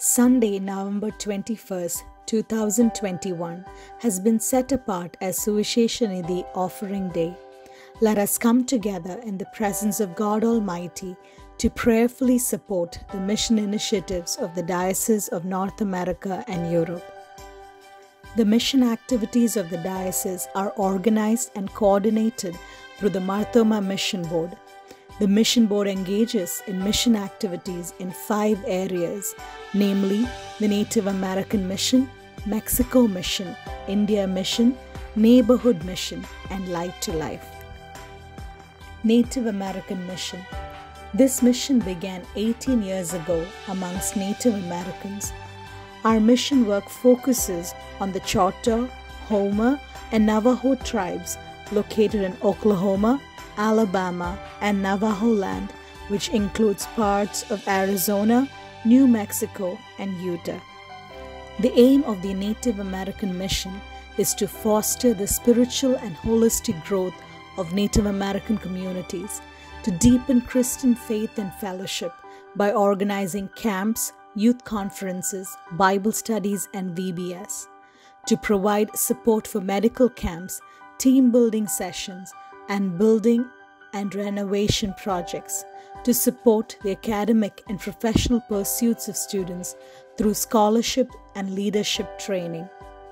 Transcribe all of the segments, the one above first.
Sunday, November 21st, 2021 has been set apart as Suvisheshanidhi Offering Day. Let us come together in the presence of God Almighty to prayerfully support the mission initiatives of the Diocese of North America and Europe. The mission activities of the Diocese are organized and coordinated through the Mar Thoma Mission Board. The Mission Board engages in mission activities in 5 areas, namely the Native American Mission, Mexico Mission, India Mission, Neighborhood Mission, and Light to Life. Native American Mission. This mission began 18 years ago amongst Native Americans. Our mission work focuses on the Choctaw, Homer, and Navajo tribes located in Oklahoma, Alabama, and Navajo land, which includes parts of Arizona, New Mexico, and Utah. The aim of the Native American Mission is to foster the spiritual and holistic growth of Native American communities, to deepen Christian faith and fellowship by organizing camps, youth conferences, Bible studies, and VBS, to provide support for medical camps, team building sessions, and building and renovation projects, to support the academic and professional pursuits of students through scholarship and leadership training.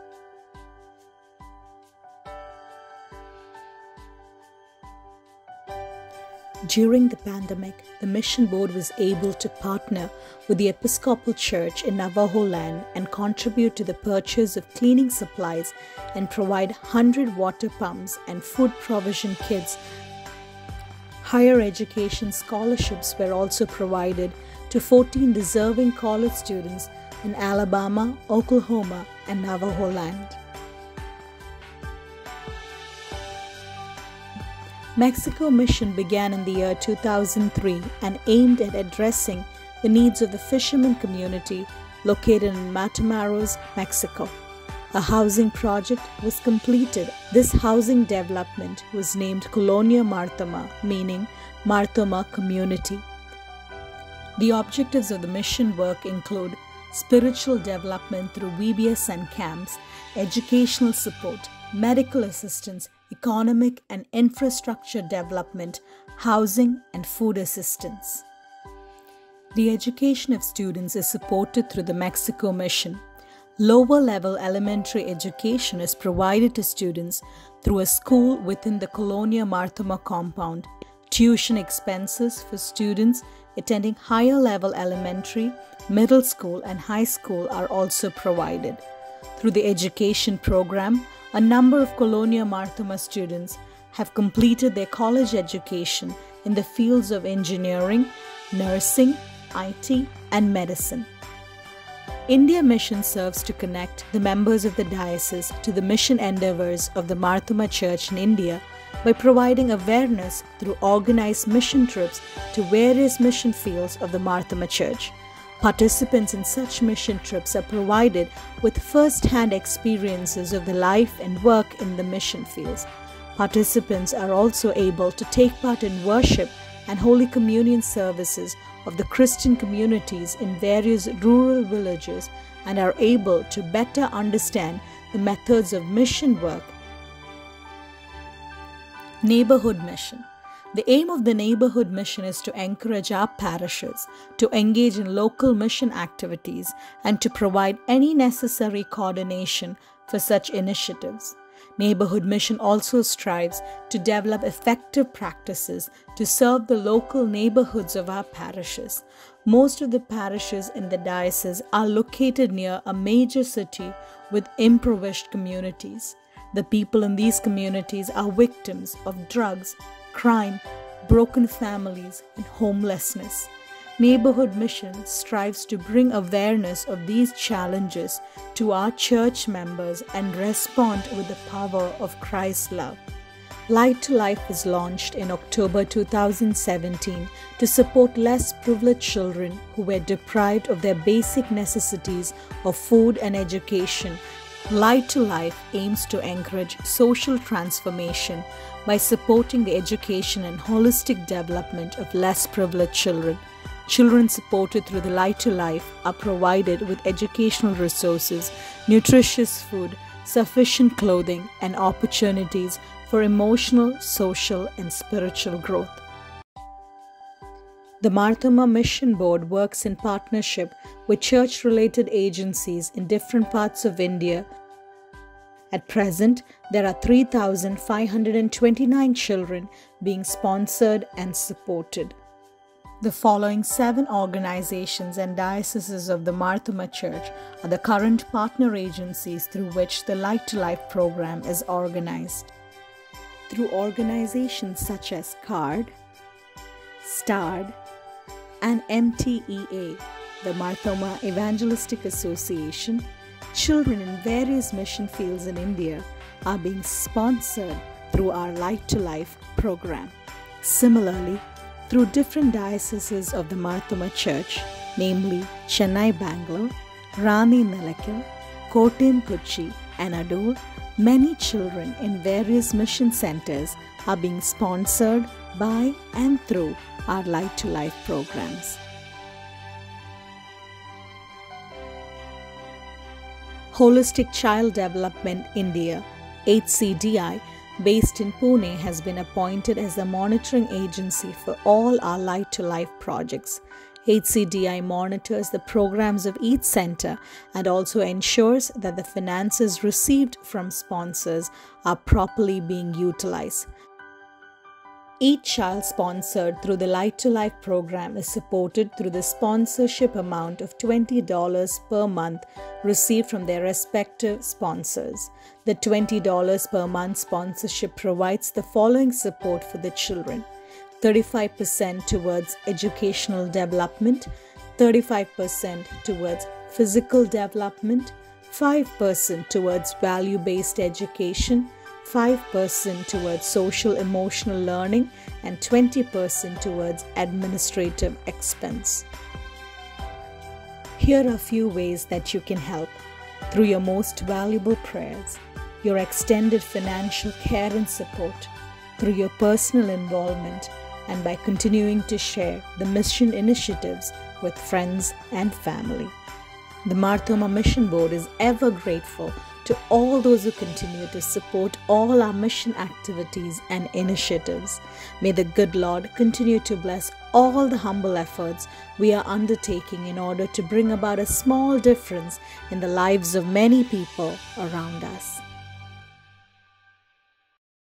During the pandemic, the Mission Board was able to partner with the Episcopal Church in Navajo land and contribute to the purchase of cleaning supplies and provide 100 water pumps and food provision kits. Higher education scholarships were also provided to 14 deserving college students in Alabama, Oklahoma, and Navajo land. Mexico Mission began in the year 2003 and aimed at addressing the needs of the fishermen community located in Matamoros, Mexico. A housing project was completed. This housing development was named Colonia Mar Thoma, meaning Mar Thoma Community. The objectives of the mission work include spiritual development through VBS and camps, educational support, medical assistance, economic and infrastructure development, housing, and food assistance. The education of students is supported through the Mexico Mission. Lower-level elementary education is provided to students through a school within the Colonia Mar Thoma compound. Tuition expenses for students attending higher-level elementary, middle school, and high school are also provided. Through the education program, a number of Colonia Mar Thoma students have completed their college education in the fields of engineering, nursing, IT, and medicine. India Mission serves to connect the members of the diocese to the mission endeavors of the Mar Thoma Church in India by providing awareness through organized mission trips to various mission fields of the Mar Thoma Church. Participants in such mission trips are provided with first-hand experiences of the life and work in the mission fields. Participants are also able to take part in worship and Holy Communion services of the Christian communities in various rural villages and are able to better understand the methods of mission work. Neighborhood Mission. The aim of the Neighborhood Mission is to encourage our parishes to engage in local mission activities and to provide any necessary coordination for such initiatives. Neighborhood Mission also strives to develop effective practices to serve the local neighborhoods of our parishes. Most of the parishes in the diocese are located near a major city with impoverished communities. The people in these communities are victims of drugs, crime, broken families, and homelessness. Neighborhood Mission strives to bring awareness of these challenges to our church members and respond with the power of Christ's love. Light to Life was launched in October 2017 to support less privileged children who were deprived of their basic necessities of food and education. Light to Life aims to encourage social transformation by supporting the education and holistic development of less privileged children. Children supported through the Light to Life are provided with educational resources, nutritious food, sufficient clothing, and opportunities for emotional, social, and spiritual growth. The Marthoma Mission Board works in partnership with church-related agencies in different parts of India. At present, there are 3,529 children being sponsored and supported. The following 7 organizations and dioceses of the Marthoma Church are the current partner agencies through which the Light to Life program is organized. Through organizations such as CARD, STARD, and MTEA, the Marthoma Evangelistic Association, children in various mission fields in India are being sponsored through our Light to Life program. Similarly, through different dioceses of the Marthoma Church, namely Chennai, Bangalore, Rani, Nilakil, Kottayam, Kochi, and Adur, many children in various mission centers are being sponsored by and through our Light to Life programs. Holistic Child Development India, HCDI, based in Pune, has been appointed as the monitoring agency for all our Light to Life projects. HCDI monitors the programs of each center and also ensures that the finances received from sponsors are properly being utilized. Each child sponsored through the Light to Life program is supported through the sponsorship amount of $20 per month received from their respective sponsors. The $20 per month sponsorship provides the following support for the children: 35% towards educational development, 35% towards physical development, 5% towards value-based education, 5% towards social emotional learning, and 20% towards administrative expense. Here are a few ways that you can help: through your most valuable prayers, your extended financial care and support, through your personal involvement, and by continuing to share the mission initiatives with friends and family. The Marthoma Mission Board is ever grateful to all those who continue to support all our mission activities and initiatives. May the good Lord continue to bless all the humble efforts we are undertaking in order to bring about a small difference in the lives of many people around us.